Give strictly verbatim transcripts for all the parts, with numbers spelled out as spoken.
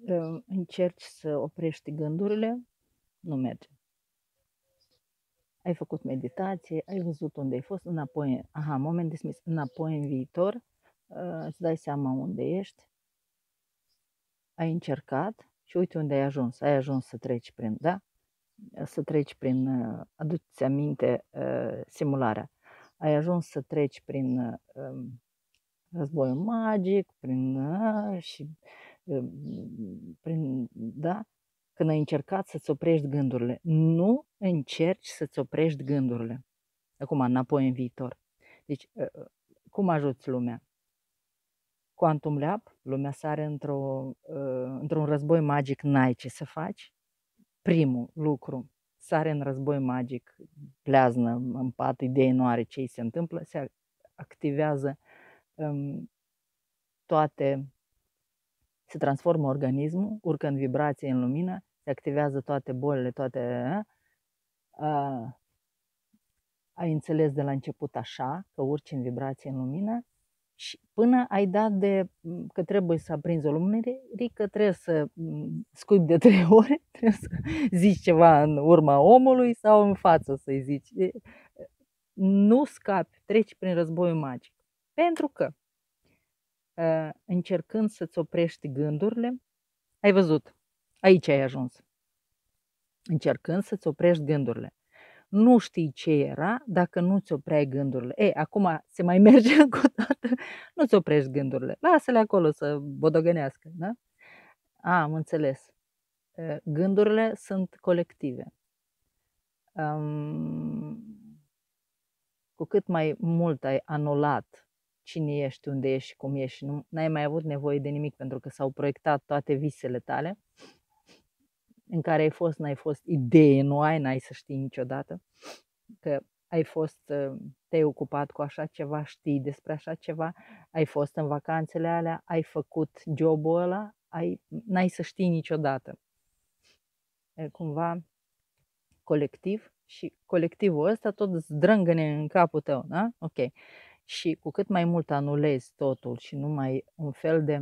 uh, încerci să oprești gândurile, nu merge. Ai făcut meditație, ai văzut unde ai fost, înapoi, aha, moment dismis, înapoi în viitor, uh, îți dai seama unde ești, ai încercat și uite unde ai ajuns. Ai ajuns să treci prin, da? Să treci prin, uh, aduți aminte uh, simularea. Ai ajuns să treci prin uh, războiul magic, prin uh, și uh, prin, da? Când ai încercat să-ți oprești gândurile. Nu încerci să-ți oprești gândurile. Acum, înapoi în viitor. Deci, uh, cum ajuți lumea? Quantum Leap, lumea sare într-o, uh, într-un război magic, n-ai ce să faci. Primul lucru, sare în război magic, pleaznă în pat, idei nu are ce îi se întâmplă, se activează um, toate, se transformă organismul, urcă în vibrație, în lumină, se activează toate bolile, toate... Uh, ai înțeles de la început așa, că urci în vibrație, în lumină, și până ai dat de că trebuie să aprinzi o lumină, că trebuie să scuipi de trei ore, trebuie să zici ceva în urma omului sau în față să-i zici. Nu scapi, treci prin războiul magic. Pentru că încercând să-ți oprești gândurile, ai văzut, aici ai ajuns. Încercând să-ți oprești gândurile. Nu știi ce era dacă nu-ți opreai gândurile. Ei, acum se mai merge încă o dată, nu-ți oprești gândurile. Lasă-le acolo să bodogănească. Da? A, am înțeles. Gândurile sunt colective. Um, cu cât mai mult ai anulat cine ești, unde ești și cum ești, nu ai mai avut nevoie de nimic pentru că s-au proiectat toate visele tale, în care ai fost, n-ai fost, idee nu ai, n-ai să știi niciodată, că ai fost, te-ai ocupat cu așa ceva, știi despre așa ceva, ai fost în vacanțele alea, ai făcut jobul ăla, ai, n-ai să știi niciodată. E cumva colectiv și colectivul ăsta tot zdrângăne în capul tău, da? Ok. Și cu cât mai mult anulezi totul și nu mai un fel de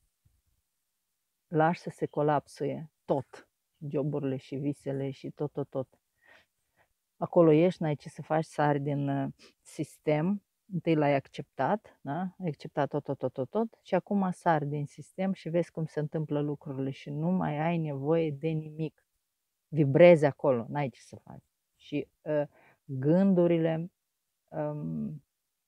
lași să se colapsuie tot, joburile și visele și tot, tot, tot. Acolo ești, n-ai ce să faci, sari din sistem, întâi l-ai acceptat, da? Ai acceptat tot, tot, tot, tot, tot și acum sari din sistem și vezi cum se întâmplă lucrurile și nu mai ai nevoie de nimic. Vibrezi acolo, n-ai ce să faci. Și uh, gândurile, um,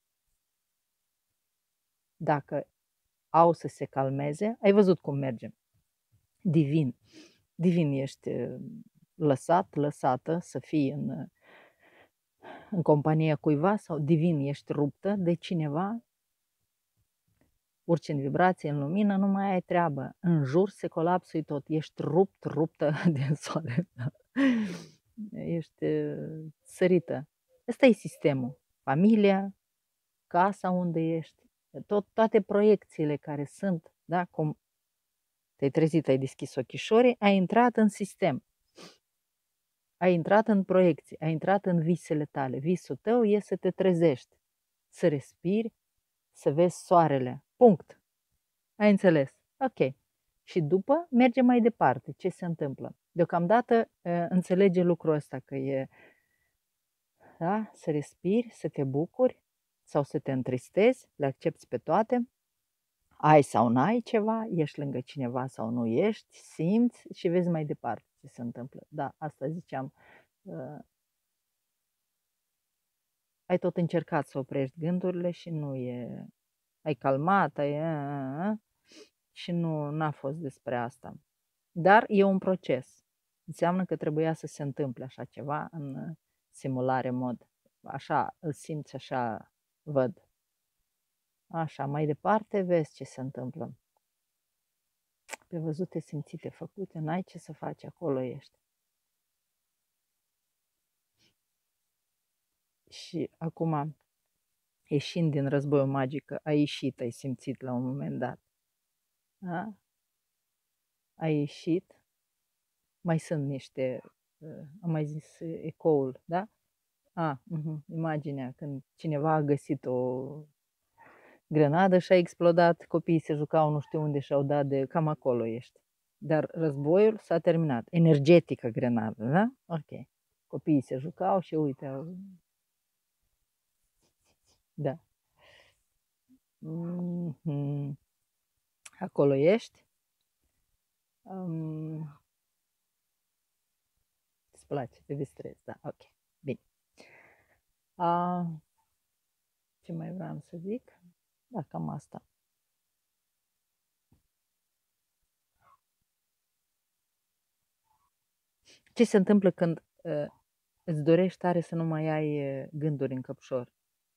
dacă au să se calmeze, ai văzut cum merge. Divin. Divin ești lăsat, lăsată să fii în, în compania cuiva sau divin ești ruptă de cineva, urci în vibrație, în lumină, nu mai ai treabă. În jur se colapsui tot, ești rupt, ruptă din soare. Ești sărită. Ăsta e sistemul. Familia, casa unde ești, tot, toate proiecțiile care sunt, da, cum te-ai trezit, ai deschis ochișorii, ai intrat în sistem. Ai intrat în proiecții, ai intrat în visele tale. Visul tău e să te trezești, să respiri, să vezi soarele. Punct. Ai înțeles? Ok. Și după merge mai departe. Ce se întâmplă? Deocamdată înțelege lucrul ăsta că e, da, să respiri, să te bucuri sau să te întristezi, le accepti pe toate. Ai sau n-ai ceva, ești lângă cineva sau nu ești, simți și vezi mai departe ce se întâmplă. Da, asta ziceam. Uh, ai tot încercat să oprești gândurile și nu e... Ai calmat, ai... Uh, uh, și nu n-a fost despre asta. Dar e un proces. Înseamnă că trebuia să se întâmple așa ceva în simulare mod. Așa îl simți, așa văd. Așa, mai departe vezi ce se întâmplă. Pe văzute, simțite, făcute, n-ai ce să faci, acolo ești. Și acum, ieșind din războiul magic, ai ieșit, ai simțit la un moment dat. Da? Ai ieșit, mai sunt niște, am mai zis, ecoul, da? A, uh-huh, imaginea, când cineva a găsit o grenadă și a explodat, copiii se jucau nu știu unde și au dat de, cam acolo ești. Dar războiul s-a terminat. Energetică Grenada, da? Ok. Copiii se jucau și uite, au... Da. Mm-hmm. Acolo ești. Um, îți place, te distrezi, da, ok. Bine. Uh, ce mai vreau să zic? Da, cam asta. Ce se întâmplă când uh, îți dorești tare să nu mai ai uh, gânduri în căpșor?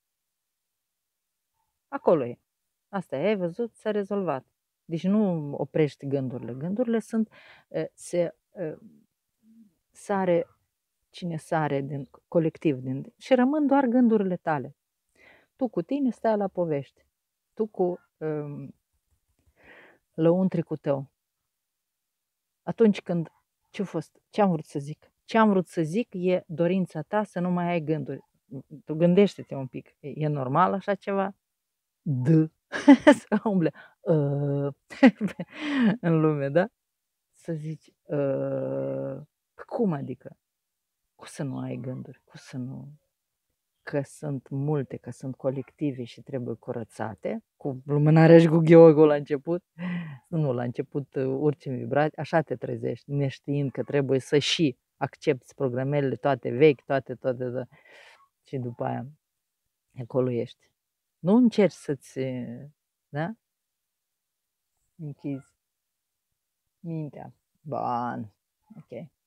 Acolo e. Asta e, ai văzut, s-a rezolvat. Deci nu oprești gândurile. Gândurile sunt, uh, se uh, sare, cine sare din colectiv din, și rămân doar gândurile tale. Tu cu tine stai la povești. Tu cu um, lăuntricul tău. Atunci când, ce-a fost, ce am vrut să zic? Ce am vrut să zic e dorința ta să nu mai ai gânduri. Tu gândește-te un pic. E normal așa ceva? D. Să umble uh, în lume, da? Să zici, uh, cum adică? Cum să nu ai gânduri? Cum să nu... Că sunt multe, că sunt colective și trebuie curățate, cu lumânarea și cu gheogul la început, nu, la început urci în vibrație, așa te trezești, neștiind că trebuie să și accepti programele toate vechi, toate, toate, toate, și după aia acolo ești. Nu încerci să-ți, da? Închizi mintea. Bun, ok.